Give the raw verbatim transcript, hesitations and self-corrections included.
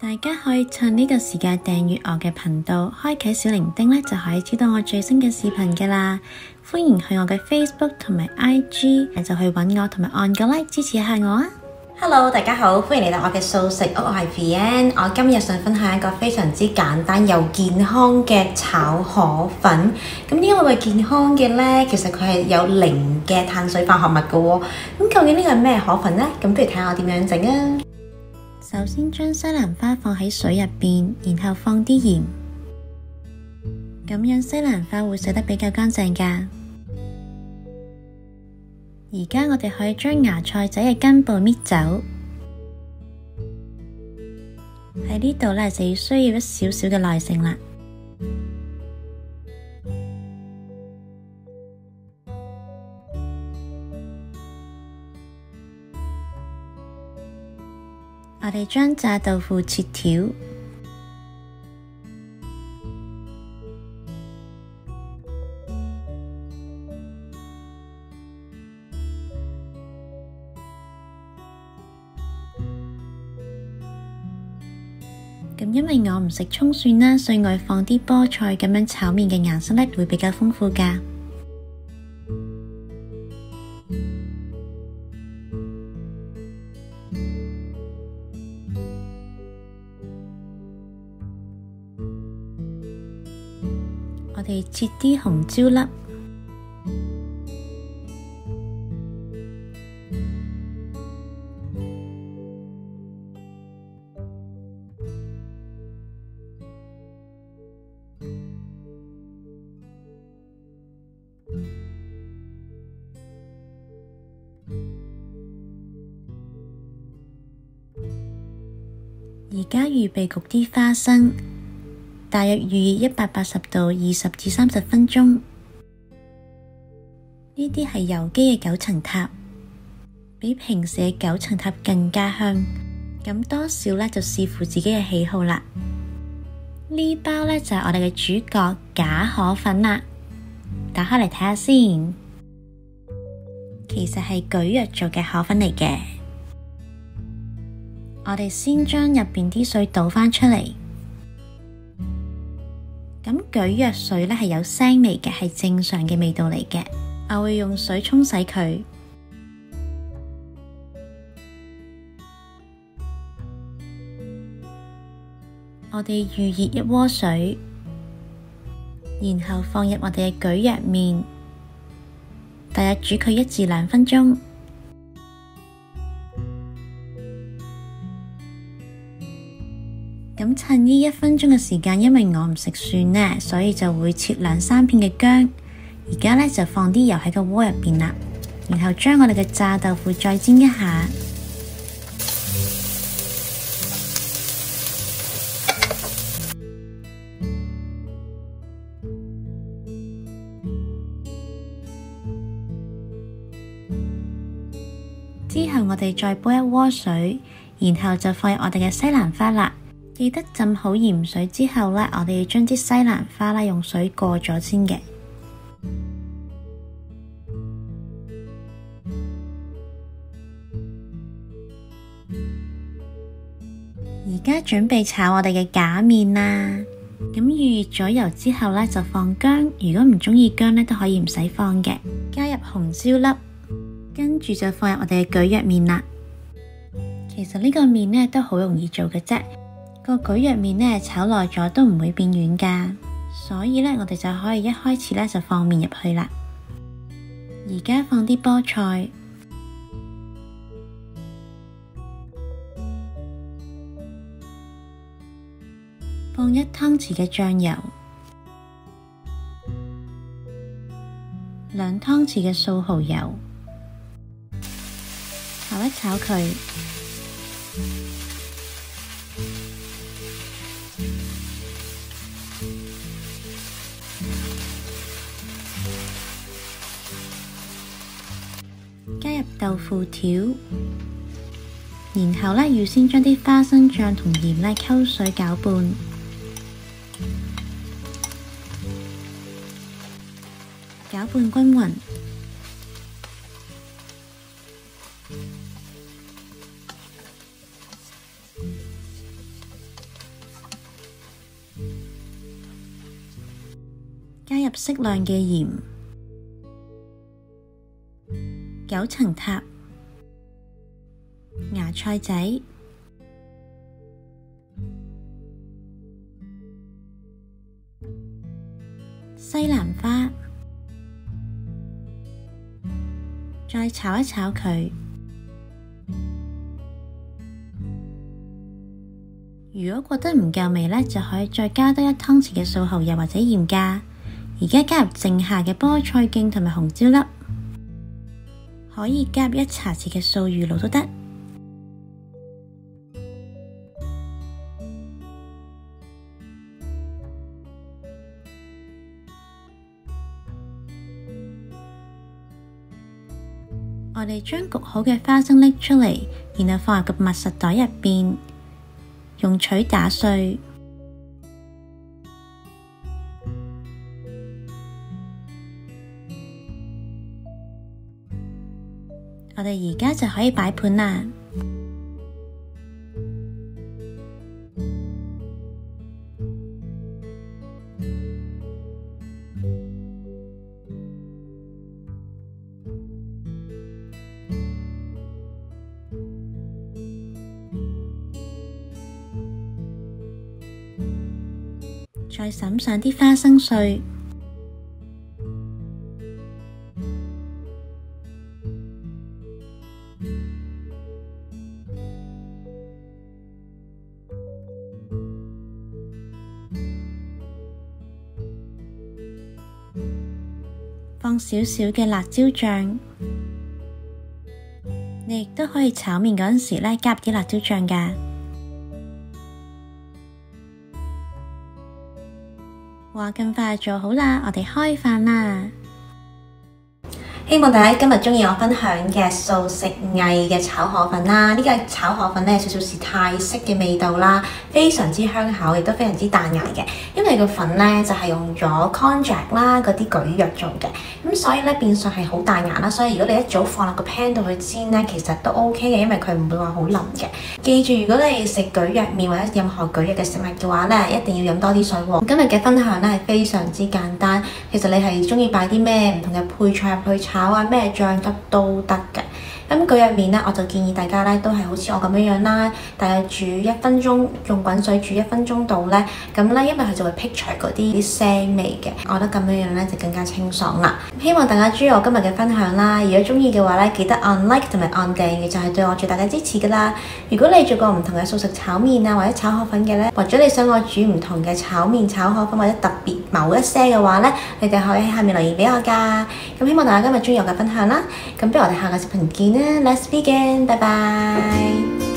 大家可以趁呢個時間訂閱我嘅頻道，開啟小鈴鐺咧就可以知道我最新嘅視頻噶啦。歡迎去我嘅 Facebook 同埋 I G， 就去揾我同埋按個 like 支持一下我啊！ Hello， 大家好，歡迎嚟到我嘅素食屋，我係 Vian。我今日想分享一個非常之簡單又健康嘅炒河粉。咁點解會健康嘅呢？其實佢係有零嘅碳水化合物嘅喎。咁究竟呢個係咩河粉呢？咁不如睇下我點樣整啊！ 首先將西蘭花放喺水入邊，然後放啲鹽，咁樣西蘭花會洗得比較乾淨噶。而家我哋可以將芽菜仔嘅根部搣走。喺呢度咧就要需要一少少嘅耐性啦。我哋將炸豆腐切條。咁因為我唔食蔥蒜啦，所以我會放啲菠菜，咁樣炒麵嘅顏色咧會比較豐富噶。我哋切啲紅椒粒。而家預備焗啲花生，大約預熱一百八十度二十至三十分鐘。呢啲係有機嘅九層塔，比平時嘅九層塔更加香。咁多少呢就視乎自己嘅喜好啦。呢包呢就係我哋嘅主角假河粉啦，打開嚟睇下先。其實係蒟蒻做嘅河粉嚟嘅。我哋先將入邊啲水倒返出嚟。咁蒟蒻水呢係有腥味嘅，係正常嘅味道嚟嘅。我會用水沖洗佢。我哋預熱一鍋水，然後放入我哋嘅蒟蒻麵，大約煮佢一至兩分鐘。咁趁呢一分鐘嘅時間，因為我唔食蒜呢，所以就會切兩三片嘅薑。而家呢，就放啲油喺個鍋入邊啦，然後將我哋嘅炸豆腐再煎一下。之後我哋再煲一鍋水，然後就放入我哋嘅西蘭花啦。記得浸好鹽水之後呢，我哋要將啲西蘭花啦用水過咗先嘅。而家準備炒我哋嘅假麵啦。咁預熱咗油之後呢，就放薑。如果唔鍾意薑呢，都可以唔使放嘅。加入紅椒粒，跟住就放入我哋嘅蒟蒻麵啦。其實呢個麵呢都好容易做嘅啫。個蒟蒻麵呢炒耐咗都唔會變軟噶，所以呢我哋就可以一開始呢就放麵入去啦。而家放啲菠菜，放一湯匙嘅醬油，兩湯匙嘅素蠔油，炒一炒佢。加入豆腐條，然後呢預先將啲花生醬同鹽呢溝水攪拌，攪拌均勻。 適量嘅鹽、九層塔、芽菜仔、西蘭花，再炒一炒佢。如果覺得唔夠味呢，就可以再加多一湯匙嘅素蠔油或者鹽㗎。而家加入剩下嘅菠菜莖同埋紅椒粒，可以加入一茶匙嘅素魚露都得。我哋將焗好嘅花生拎出嚟，然後放入個密實袋入邊，用錘打碎。我哋而家就可以擺盤啦。再灑上啲花生碎，放少少嘅辣椒醬。你亦都可以炒麵嗰陣時咧，加啲辣椒醬㗎。話咁快做好啦，我哋開飯啦！ 希望大家今日鍾意我分享嘅素食藝嘅炒河粉啦。呢、這個炒河粉咧有少少似泰式嘅味道啦，非常之香口，亦都非常之彈牙嘅。因為個粉咧就係、是、用咗 konjac 啦嗰啲蒟蒻做嘅，咁所以咧變相係好彈牙啦。所以如果你一早放落個 pan 度去煎咧，其實都 OK 嘅，因為佢唔會話好腍嘅。記住，如果你食蒟蒻麵或者任何蒟蒻嘅食物嘅話咧，一定要飲多啲水喎。今日嘅分享咧係非常之簡單，其實你係鍾意擺啲咩唔同嘅配菜入去炒啊，咩醬汁都得嘅。咁蒟蒻麵咧，我就建議大家咧都係好似我咁樣樣啦，大概煮一分鐘，用滾水煮一分鐘度咧，咁咧因為佢就會辟除嗰啲啲腥味嘅，我覺得咁樣樣咧就更加清爽啦。希望大家鍾意我今日嘅分享啦，如果鍾意嘅話咧，記得按 like 同埋按訂閱，就係對我最大嘅支持噶啦。如果你做過唔同嘅素食炒麵啊，或者炒河粉嘅咧，或者你想我煮唔同嘅炒麵、炒河粉或者特別某一些嘅話咧，你哋可以喺下面留言俾我噶。咁希望大家今日鍾意我嘅分享啦，咁不如我哋下個視頻見啦。Let's begin，拜拜。